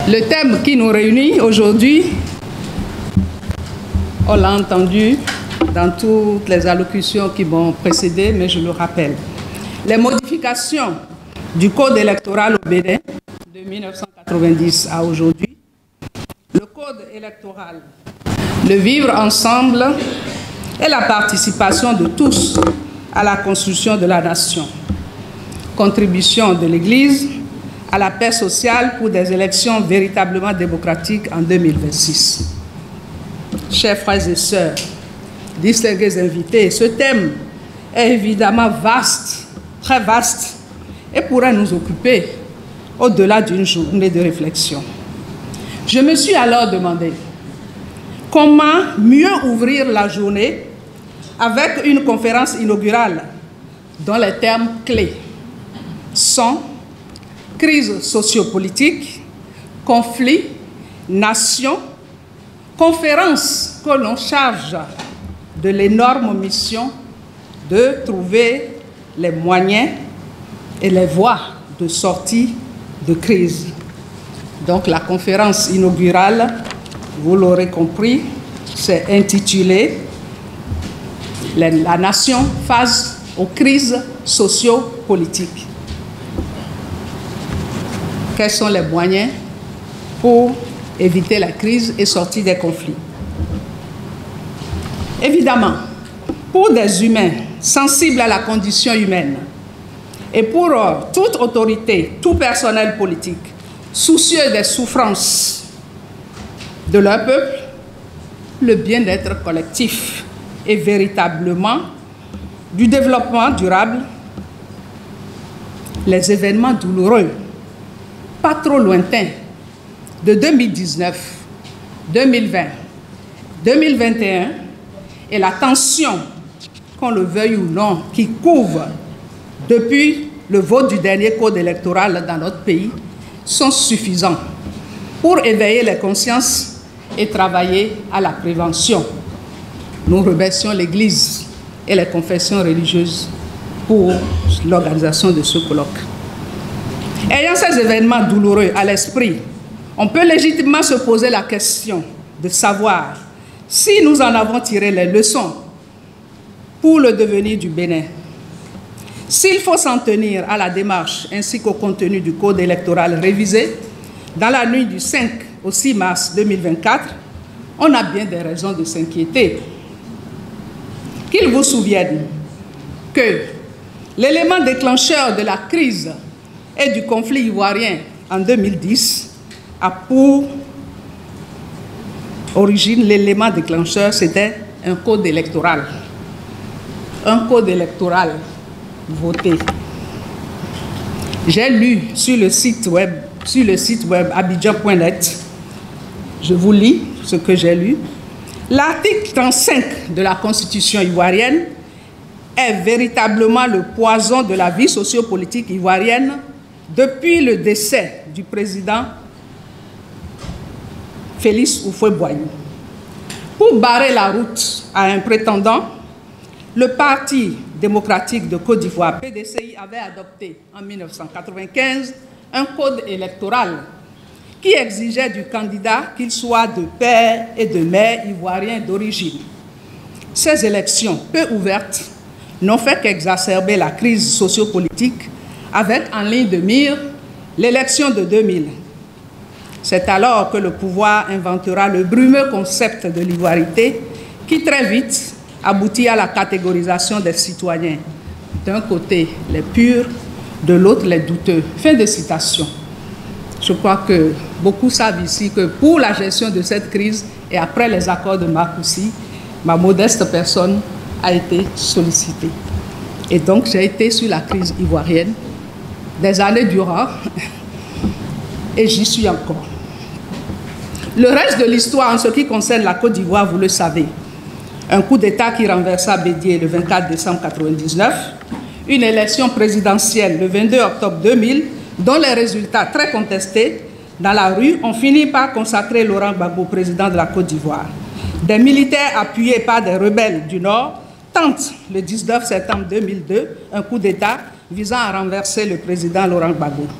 Le thème qui nous réunit aujourd'hui, on l'a entendu dans toutes les allocutions qui m'ont précédé, mais je le rappelle. Les modifications du code électoral au Bénin de 1990 à aujourd'hui, le code électoral, le vivre ensemble et la participation de tous à la construction de la nation, contribution de l'Église à la paix sociale pour des élections véritablement démocratiques en 2026. Chers frères et sœurs, distingués invités, ce thème est évidemment vaste, très vaste, et pourrait nous occuper au-delà d'une journée de réflexion. Je me suis alors demandé comment mieux ouvrir la journée avec une conférence inaugurale dont les termes clés sont crise sociopolitique, conflit, nation, conférence que l'on charge de l'énorme mission de trouver les moyens et les voies de sortie de crise. Donc la conférence inaugurale, vous l'aurez compris, c'est intitulé « La nation face aux crises socio-politiques ». Quels sont les moyens pour éviter la crise et sortir des conflits? Évidemment, pour des humains sensibles à la condition humaine et pour toute autorité, tout personnel politique, soucieux des souffrances de leur peuple, le bien-être collectif et véritablement du développement durable, les événements douloureux pas trop lointain, de 2019, 2020, 2021, et la tension, qu'on le veuille ou non, qui couvre depuis le vote du dernier code électoral dans notre pays, sont suffisants pour éveiller les consciences et travailler à la prévention. Nous remercions l'Église et les confessions religieuses pour l'organisation de ce colloque. Ayant ces événements douloureux à l'esprit, on peut légitimement se poser la question de savoir si nous en avons tiré les leçons pour le devenir du Bénin. S'il faut s'en tenir à la démarche ainsi qu'au contenu du code électoral révisé dans la nuit du 5 au 6 mars 2024, on a bien des raisons de s'inquiéter. Qu'il vous souvienne que l'élément déclencheur de la crise et du conflit ivoirien en 2010 a pour origine, l'élément déclencheur, c'était un code électoral. Un code électoral voté. J'ai lu sur le site web abidjan.net, je vous lis ce que j'ai lu. L'article 35 de la Constitution ivoirienne est véritablement le poison de la vie sociopolitique ivoirienne depuis le décès du président Félix Houphouët-Boigny. Pour barrer la route à un prétendant, le Parti démocratique de Côte d'Ivoire, PDCI, avait adopté en 1995 un code électoral qui exigeait du candidat qu'il soit de père et de mère ivoiriens d'origine. Ces élections peu ouvertes n'ont fait qu'exacerber la crise sociopolitique avec en ligne de mire l'élection de 2000. C'est alors que le pouvoir inventera le brumeux concept de l'ivoirité qui très vite aboutit à la catégorisation des citoyens. D'un côté, les purs, de l'autre, les douteux. Fin de citation. Je crois que beaucoup savent ici que pour la gestion de cette crise et après les accords de Marcoussis, ma modeste personne a été sollicitée. Et donc, j'ai été sur la crise ivoirienne des années durant, et j'y suis encore. Le reste de l'histoire en ce qui concerne la Côte d'Ivoire, vous le savez. Un coup d'État qui renversa Bédié le 24 décembre 1999, une élection présidentielle le 22 octobre 2000, dont les résultats très contestés dans la rue ont fini par consacrer Laurent Gbagbo président de la Côte d'Ivoire. Des militaires appuyés par des rebelles du Nord tentent le 19 septembre 2002 un coup d'État visant à renverser le président Laurent Gbagbo.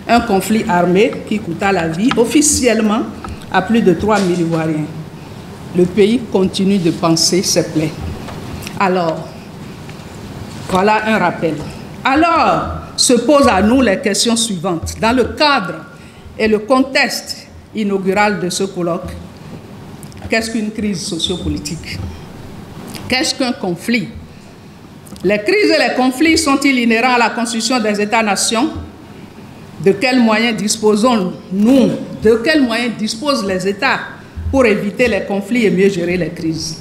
un conflit armé qui coûta la vie officiellement à plus de 3 000 Ivoiriens. Le pays continue de panser ses plaies. Alors, voilà un rappel. Alors, se posent à nous les questions suivantes. Dans le cadre et le contexte inaugural de ce colloque, qu'est-ce qu'une crise sociopolitique? Qu'est-ce qu'un conflit? Les crises et les conflits sont-ils inhérents à la constitution des États-nations? De quels moyens disposons-nous? De quels moyens disposent les États pour éviter les conflits et mieux gérer les crises?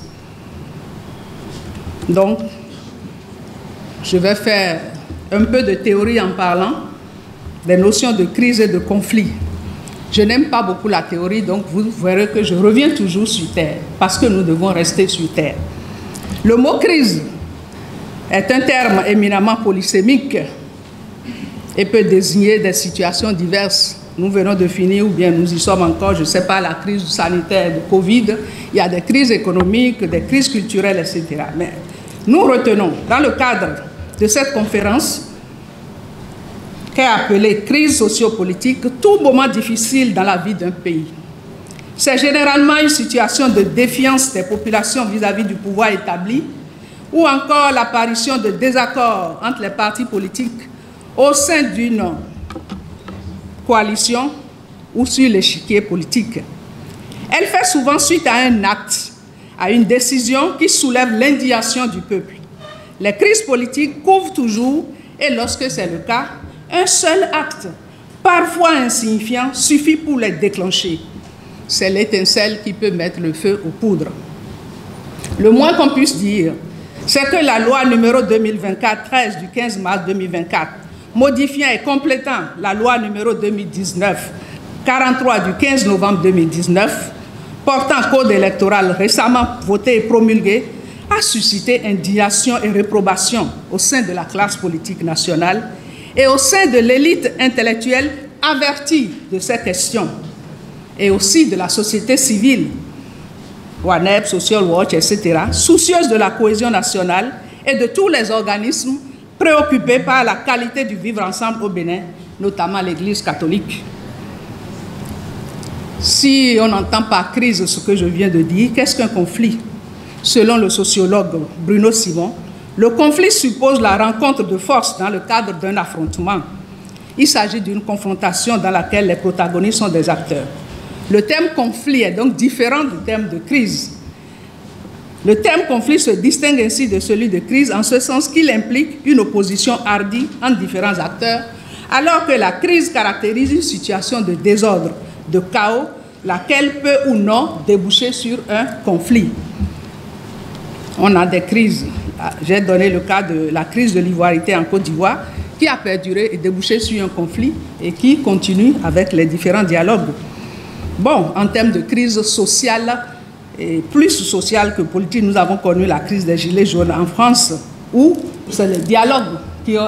Donc, je vais faire un peu de théorie en parlant des notions de crise et de conflit. Je n'aime pas beaucoup la théorie, donc vous verrez que je reviens toujours sur terre, parce que nous devons rester sur terre. Le mot crise est un terme éminemment polysémique et peut désigner des situations diverses. Nous venons de finir, ou bien nous y sommes encore, je ne sais pas, la crise sanitaire de Covid, il y a des crises économiques, des crises culturelles, etc. Mais nous retenons, dans le cadre de cette conférence, qu'est appelée crise sociopolitique, tout moment difficile dans la vie d'un pays. C'est généralement une situation de défiance des populations vis-à-vis du pouvoir établi, ou encore l'apparition de désaccords entre les partis politiques au sein d'une coalition ou sur l'échiquier politique. Elle fait souvent suite à un acte, à une décision qui soulève l'indignation du peuple. Les crises politiques couvrent toujours, et lorsque c'est le cas, un seul acte, parfois insignifiant, suffit pour les déclencher. C'est l'étincelle qui peut mettre le feu aux poudres. Le moins qu'on puisse dire, c'est que la loi numéro 2024-13 du 15 mars 2024, modifiant et complétant la loi numéro 2019-43 du 15 novembre 2019, portant code électoral récemment voté et promulgué, a suscité indignation et réprobation au sein de la classe politique nationale et au sein de l'élite intellectuelle avertie de ces questions, et aussi de la société civile, WANEP, Social Watch, etc., soucieuse de la cohésion nationale et de tous les organismes préoccupés par la qualité du vivre ensemble au Bénin, notamment l'Église catholique. Si on n'entend pas crise ce que je viens de dire, qu'est-ce qu'un conflit? Selon le sociologue Bruno Simon, le conflit suppose la rencontre de forces dans le cadre d'un affrontement. Il s'agit d'une confrontation dans laquelle les protagonistes sont des acteurs. Le terme conflit est donc différent du terme de crise. Le terme conflit se distingue ainsi de celui de crise en ce sens qu'il implique une opposition hardie entre différents acteurs, alors que la crise caractérise une situation de désordre, de chaos, laquelle peut ou non déboucher sur un conflit. On a des crises. J'ai donné le cas de la crise de l'ivoirité en Côte d'Ivoire, qui a perduré et débouché sur un conflit et qui continue avec les différents dialogues. Bon, en termes de crise sociale, et plus sociale que politique, nous avons connu la crise des Gilets jaunes en France, où c'est le dialogue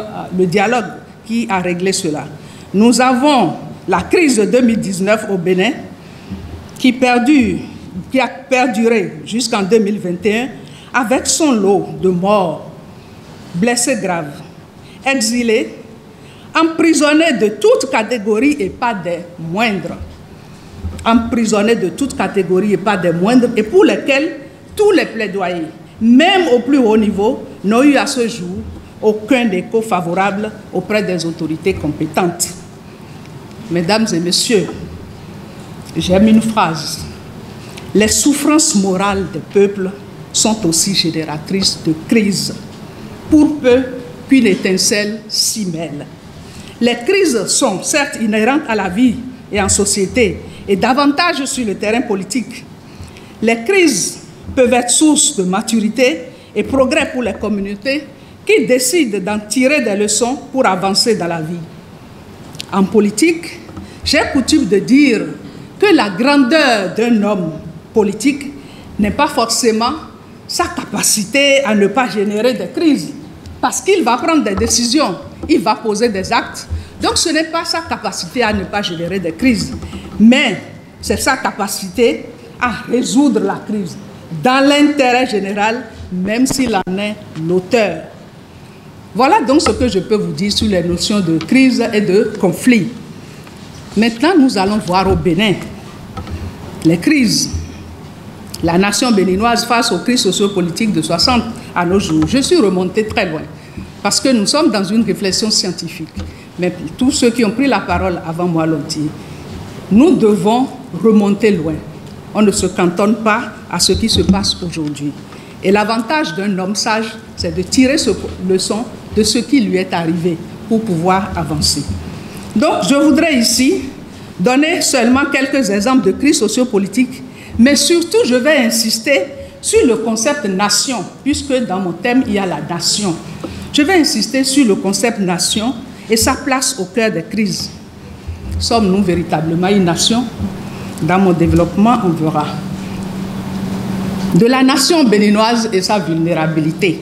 qui a réglé cela. Nous avons la crise de 2019 au Bénin, qui a perduré jusqu'en 2021, avec son lot de morts, blessés graves, exilés, emprisonnés de toutes catégories et pas des moindres. Emprisonnés de toutes catégories et pas des moindres, et pour lesquels tous les plaidoyers, même au plus haut niveau, n'ont eu à ce jour aucun écho favorable auprès des autorités compétentes. Mesdames et messieurs, j'aime une phrase. Les souffrances morales des peuples sont aussi génératrices de crises, pour peu qu'une étincelle s'y mêle. Les crises sont certes inhérentes à la vie et en société, et davantage sur le terrain politique. Les crises peuvent être source de maturité et progrès pour les communautés qui décident d'en tirer des leçons pour avancer dans la vie. En politique, j'ai coutume de dire que la grandeur d'un homme politique n'est pas forcément sa capacité à ne pas générer des crises, parce qu'il va prendre des décisions, il va poser des actes. Donc ce n'est pas sa capacité à ne pas générer des crises, mais c'est sa capacité à résoudre la crise dans l'intérêt général, même s'il en est l'auteur. Voilà donc ce que je peux vous dire sur les notions de crise et de conflit. Maintenant, nous allons voir au Bénin les crises. La nation béninoise face aux crises sociopolitiques de 60 à nos jours. Je suis remontée très loin parce que nous sommes dans une réflexion scientifique. Mais tous ceux qui ont pris la parole avant moi l'ont dit. Nous devons remonter loin. On ne se cantonne pas à ce qui se passe aujourd'hui. Et l'avantage d'un homme sage, c'est de tirer leçon de ce qui lui est arrivé pour pouvoir avancer. Donc, je voudrais ici donner seulement quelques exemples de crises sociopolitiques, mais surtout, je vais insister sur le concept nation, puisque dans mon thème, il y a la nation. Je vais insister sur le concept nation et sa place au cœur des crises. Sommes-nous véritablement une nation? Dans mon développement, on verra. De la nation béninoise et sa vulnérabilité.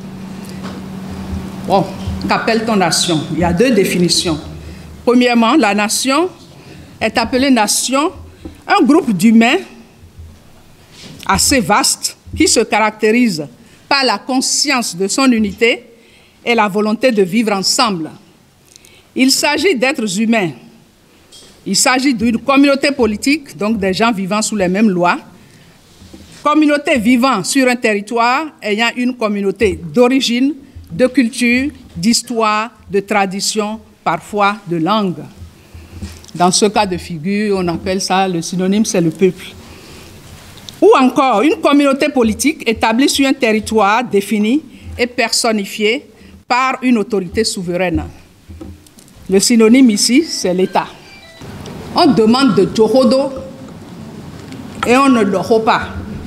Bon, qu'appelle-t-on nation? Il y a deux définitions. Premièrement, la nation est appelée nation un groupe d'humains assez vaste qui se caractérise par la conscience de son unité et la volonté de vivre ensemble. Il s'agit d'êtres humains. Il s'agit d'une communauté politique, donc des gens vivant sous les mêmes lois, communauté vivant sur un territoire ayant une communauté d'origine, de culture, d'histoire, de tradition, parfois de langue. Dans ce cas de figure, on appelle ça, le synonyme, c'est le peuple. Ou encore, une communauté politique établie sur un territoire défini et personnifié par une autorité souveraine. Le synonyme ici, c'est l'État. On demande de Djohodo et on ne dort pas.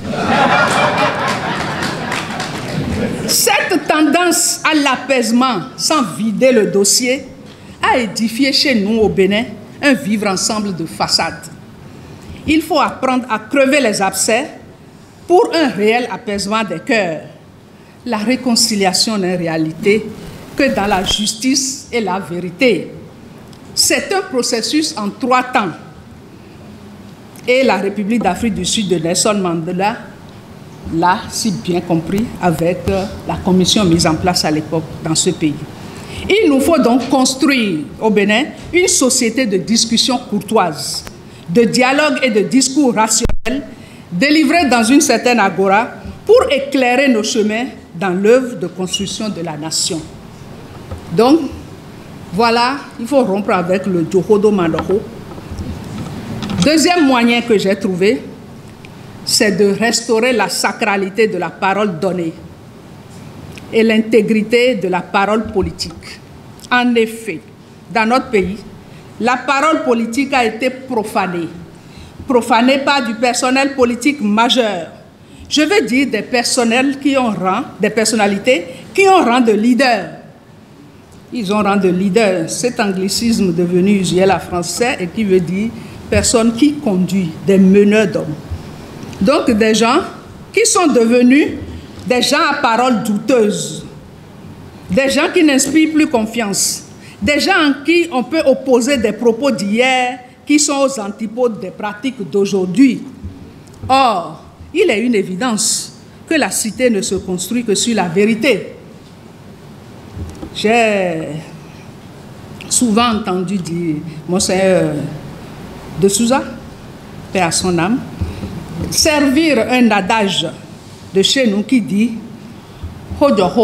Cette tendance à l'apaisement sans vider le dossier a édifié chez nous au Bénin un vivre ensemble de façade. Il faut apprendre à crever les abcès pour un réel apaisement des cœurs. La réconciliation n'est en réalité que dans la justice et la vérité. C'est un processus en 3 temps. Et la République d'Afrique du Sud de Nelson Mandela l'a si bien compris avec la commission mise en place à l'époque dans ce pays. Il nous faut donc construire au Bénin une société de discussion courtoise, de dialogue et de discours rationnels délivrés dans une certaine agora pour éclairer nos chemins dans l'œuvre de construction de la nation. Donc, voilà, il faut rompre avec le Djohodo Mandoro. Deuxième moyen que j'ai trouvé, c'est de restaurer la sacralité de la parole donnée et l'intégrité de la parole politique. En effet, dans notre pays, la parole politique a été profanée. Profanée par du personnel politique majeur. Je veux dire des personnels qui ont rang, des personnalités qui ont rang de leader. Ils ont rang de leader. Cet anglicisme devenu usuel à français et qui veut dire personne qui conduit, des meneurs d'hommes. Donc des gens qui sont devenus des gens à parole douteuse, des gens qui n'inspirent plus confiance, des gens en qui on peut opposer des propos d'hier qui sont aux antipodes des pratiques d'aujourd'hui. Or, il est une évidence que la cité ne se construit que sur la vérité. J'ai souvent entendu dire, Monseigneur de Souza, paix à son âme, servir un adage de chez nous qui dit «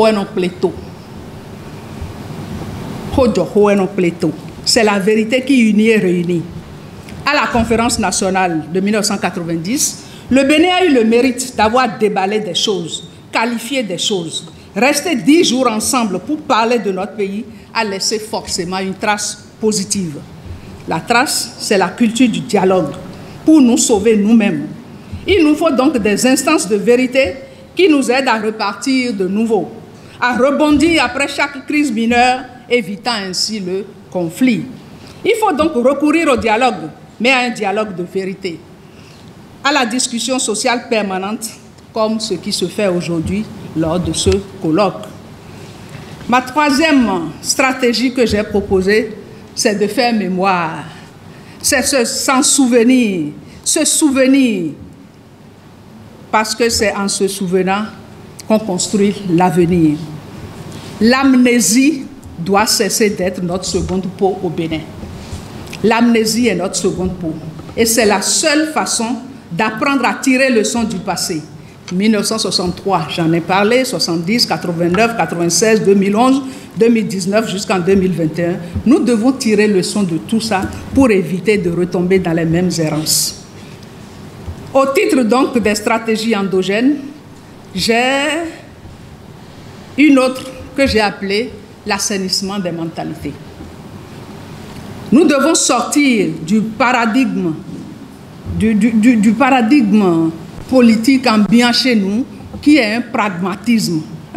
C'est la vérité qui unit et réunit. À la conférence nationale de 1990, le Bénin a eu le mérite d'avoir déballé des choses, qualifié des choses. Rester 10 jours ensemble pour parler de notre pays a laissé forcément une trace positive. La trace, c'est la culture du dialogue pour nous sauver nous-mêmes. Il nous faut donc des instances de vérité qui nous aident à repartir de nouveau, à rebondir après chaque crise mineure, évitant ainsi le conflit. Il faut donc recourir au dialogue, mais à un dialogue de vérité, à la discussion sociale permanente, comme ce qui se fait aujourd'hui lors de ce colloque. Ma troisième stratégie que j'ai proposée, c'est de faire mémoire. C'est s'en souvenir, se souvenir, parce que c'est en se souvenant qu'on construit l'avenir. L'amnésie doit cesser d'être notre seconde peau au Bénin. L'amnésie est notre seconde peau. Et c'est la seule façon d'apprendre à tirer leçon du passé. 1963, j'en ai parlé, 70, 89, 96, 2011, 2019 jusqu'en 2021. Nous devons tirer leçon de tout ça pour éviter de retomber dans les mêmes errances. Au titre donc des stratégies endogènes, j'ai une autre que j'ai appelée l'assainissement des mentalités. Nous devons sortir du paradigme, du paradigme politique ambiant chez nous, qui est un pragmatisme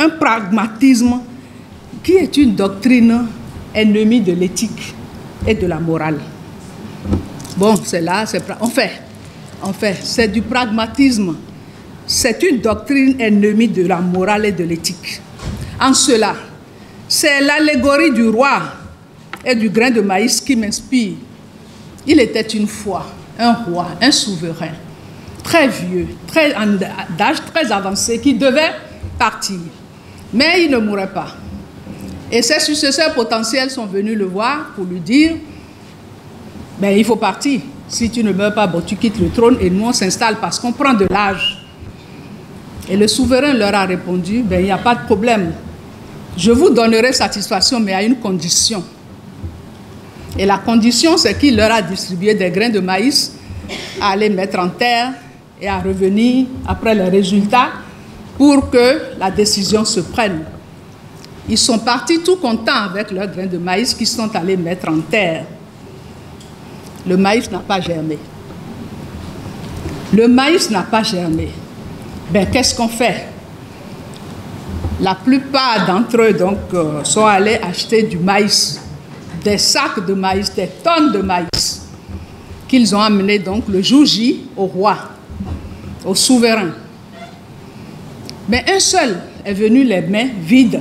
qui est une doctrine ennemie de l'éthique et de la morale. Bon, c'est là, en fait, c'est du pragmatisme. C'est une doctrine ennemie de la morale et de l'éthique. En cela, c'est l'allégorie du roi et du grain de maïs qui m'inspire. Il était une fois un roi, un souverain, très vieux, d'âge très avancé, qui devait partir. Mais il ne mourrait pas. Et ses successeurs potentiels sont venus le voir pour lui dire, ben, il faut partir. Si tu ne meurs pas, bon, tu quittes le trône et nous on s'installe parce qu'on prend de l'âge. Et le souverain leur a répondu, ben, il n'y a pas de problème. Je vous donnerai satisfaction, mais à une condition. Et la condition, c'est qu'il leur a distribué des grains de maïs à les mettre en terre et à revenir après les résultats pour que la décision se prenne. Ils sont partis tout contents avec leurs grains de maïs qu'ils sont allés mettre en terre. Le maïs n'a pas germé. Le maïs n'a pas germé. Ben, qu'est-ce qu'on fait? La plupart d'entre eux donc, sont allés acheter du maïs, des sacs de maïs, des tonnes de maïs, qu'ils ont amenés donc le jour J au roi, au souverain. Mais un seul est venu les mains vides.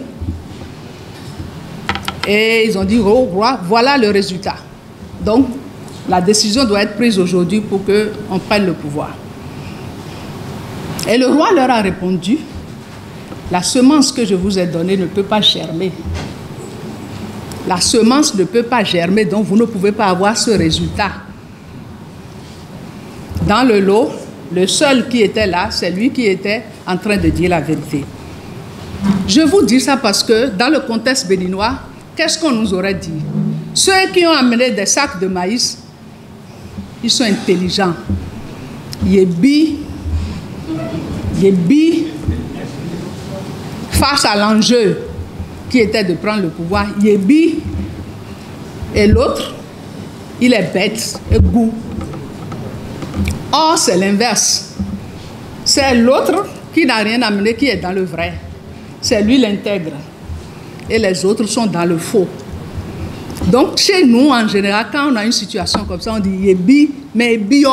Et ils ont dit au roi, voilà le résultat. Donc, la décision doit être prise aujourd'hui pour qu'on prenne le pouvoir. Et le roi leur a répondu, la semence que je vous ai donnée ne peut pas germer. La semence ne peut pas germer, donc vous ne pouvez pas avoir ce résultat. Dans le lot, le seul qui était là, c'est lui qui était en train de dire la vérité. Je vous dis ça parce que dans le contexte béninois, qu'est-ce qu'on nous aurait dit? Ceux qui ont amené des sacs de maïs, ils sont intelligents. Yébi, face à l'enjeu qui était de prendre le pouvoir, Yébi et l'autre, il est bête et goût. Or, c'est l'inverse. C'est l'autre qui n'a rien amené, qui est dans le vrai. C'est lui l'intègre. Et les autres sont dans le faux. Donc, chez nous, en général, quand on a une situation comme ça, on dit Yébi, mais bio.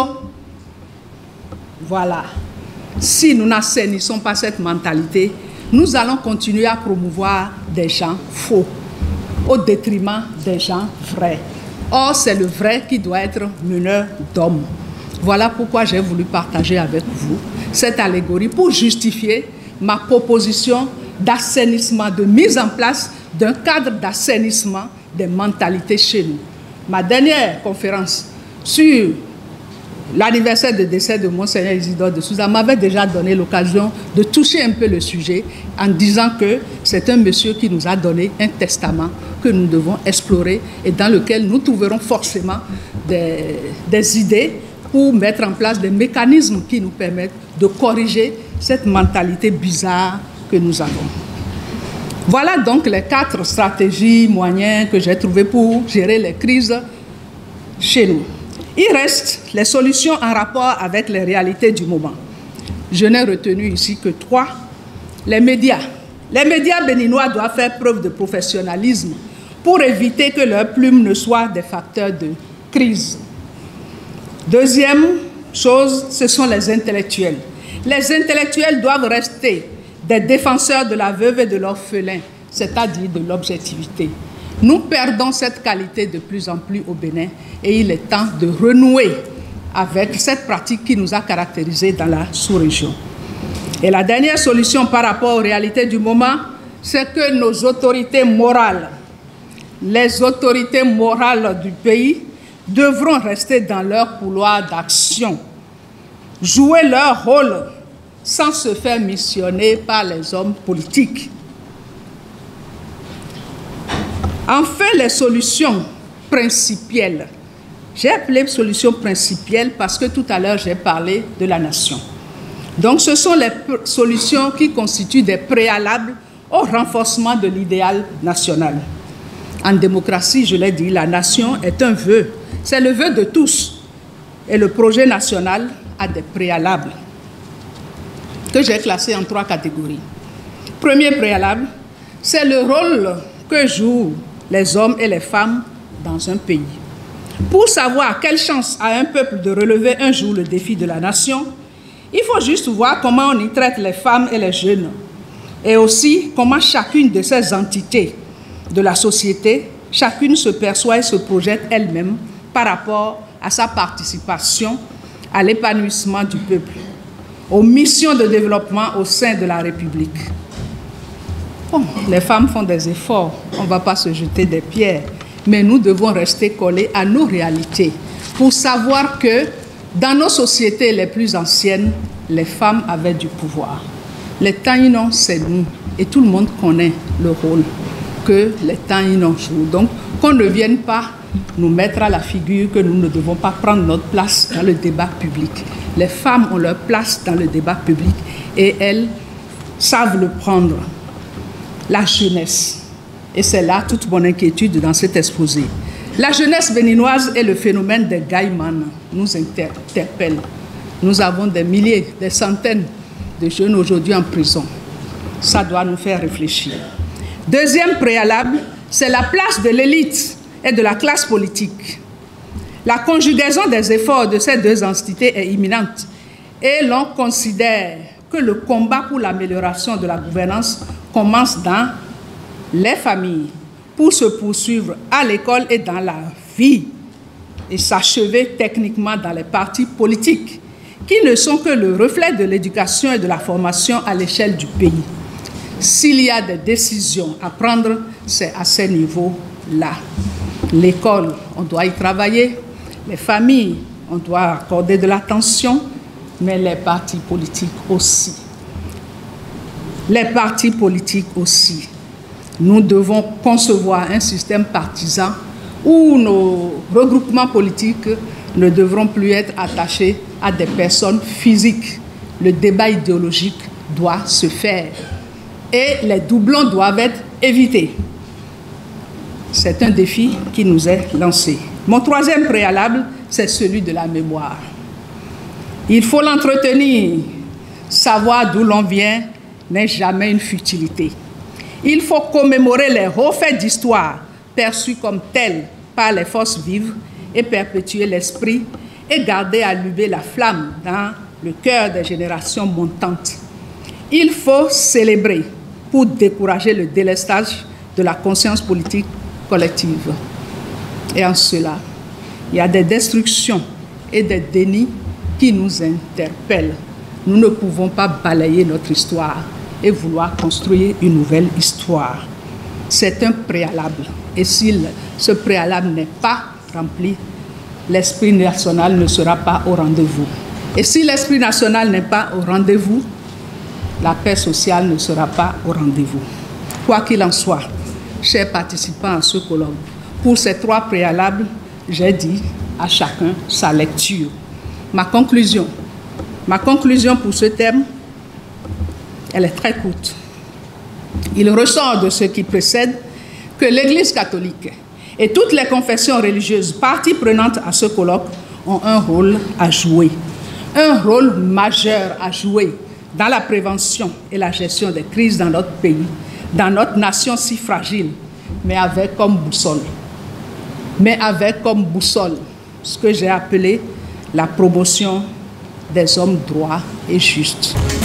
Voilà. Si nous n'assainissons pas cette mentalité, nous allons continuer à promouvoir des gens faux, au détriment des gens vrais. Or, c'est le vrai qui doit être meneur d'hommes. Voilà pourquoi j'ai voulu partager avec vous cette allégorie pour justifier ma proposition d'assainissement, de mise en place d'un cadre d'assainissement des mentalités chez nous. Ma dernière conférence sur l'anniversaire de décès de Monseigneur Isidore de Souza m'avait déjà donné l'occasion de toucher un peu le sujet en disant que c'est un monsieur qui nous a donné un testament que nous devons explorer et dans lequel nous trouverons forcément des idées pour mettre en place des mécanismes qui nous permettent de corriger cette mentalité bizarre que nous avons. Voilà donc les 4 stratégies, moyens que j'ai trouvés pour gérer les crises chez nous. Il reste les solutions en rapport avec les réalités du moment. Je n'ai retenu ici que 3. Les médias. Les médias béninois doivent faire preuve de professionnalisme pour éviter que leurs plumes ne soient des facteurs de crise. Deuxième chose, ce sont les intellectuels. Les intellectuels doivent rester des défenseurs de la veuve et de l'orphelin, c'est-à-dire de l'objectivité. Nous perdons cette qualité de plus en plus au Bénin et il est temps de renouer avec cette pratique qui nous a caractérisés dans la sous-région. Et la dernière solution par rapport aux réalités du moment, c'est que nos autorités morales, les autorités morales du pays, devront rester dans leur couloir d'action, jouer leur rôle sans se faire missionner par les hommes politiques. Enfin, les solutions principielles. J'ai appelé solutions principielles parce que tout à l'heure, j'ai parlé de la nation. Donc, ce sont les solutions qui constituent des préalables au renforcement de l'idéal national. En démocratie, je l'ai dit, la nation est un vœu. C'est le vœu de tous. Et le projet national a des préalables que j'ai classés en 3 catégories. Premier préalable, c'est le rôle que jouent les hommes et les femmes dans un pays. Pour savoir quelle chance a un peuple de relever un jour le défi de la nation, il faut juste voir comment on y traite les femmes et les jeunes, et aussi comment chacune de ces entités de la société, chacune se perçoit et se projette elle-même par rapport à sa participation à l'épanouissement du peuple, aux missions de développement au sein de la République. Bon, les femmes font des efforts, on ne va pas se jeter des pierres, mais nous devons rester collés à nos réalités pour savoir que dans nos sociétés les plus anciennes, les femmes avaient du pouvoir. Les Taïnos, c'est nous, et tout le monde connaît le rôle que les Taïnos jouent. Donc, qu'on ne vienne pas nous mettre à la figure que nous ne devons pas prendre notre place dans le débat public. Les femmes ont leur place dans le débat public et elles savent le prendre. La jeunesse, et c'est là toute mon inquiétude dans cet exposé. La jeunesse béninoise et le phénomène des Gaïman nous interpelle. Nous avons des milliers, des centaines de jeunes aujourd'hui en prison. Ça doit nous faire réfléchir. Deuxième préalable, c'est la place de l'élite et de la classe politique. La conjugaison des efforts de ces deux entités est imminente et l'on considère que le combat pour l'amélioration de la gouvernance commence dans les familles pour se poursuivre à l'école et dans la vie et s'achever techniquement dans les partis politiques qui ne sont que le reflet de l'éducation et de la formation à l'échelle du pays. S'il y a des décisions à prendre, c'est à ces niveaux-là. L'école, on doit y travailler. Les familles, on doit accorder de l'attention, mais les partis politiques aussi. Les partis politiques aussi. Nous devons concevoir un système partisan où nos regroupements politiques ne devront plus être attachés à des personnes physiques. Le débat idéologique doit se faire et les doublons doivent être évités. C'est un défi qui nous est lancé. Mon troisième préalable, c'est celui de la mémoire. Il faut l'entretenir. Savoir d'où l'on vient n'est jamais une futilité. Il faut commémorer les hauts faits d'histoire perçus comme tels par les forces vives et perpétuer l'esprit et garder allumée la flamme dans le cœur des générations montantes. Il faut célébrer pour décourager le délestage de la conscience politique collective. Et en cela, il y a des destructions et des dénis qui nous interpellent. Nous ne pouvons pas balayer notre histoire et vouloir construire une nouvelle histoire. C'est un préalable. Et si ce préalable n'est pas rempli, l'esprit national ne sera pas au rendez-vous. Et si l'esprit national n'est pas au rendez-vous, la paix sociale ne sera pas au rendez-vous. Quoi qu'il en soit, chers participants à ce colloque, pour ces trois préalables, j'ai dit à chacun sa lecture. Ma conclusion pour ce thème, elle est très courte. Il ressort de ce qui précède que l'Église catholique et toutes les confessions religieuses parties prenantes à ce colloque ont un rôle à jouer, un rôle majeur à jouer dans la prévention et la gestion des crises dans notre pays, dans notre nation si fragile, mais avec comme boussole ce que j'ai appelé la promotion des hommes droits et justes.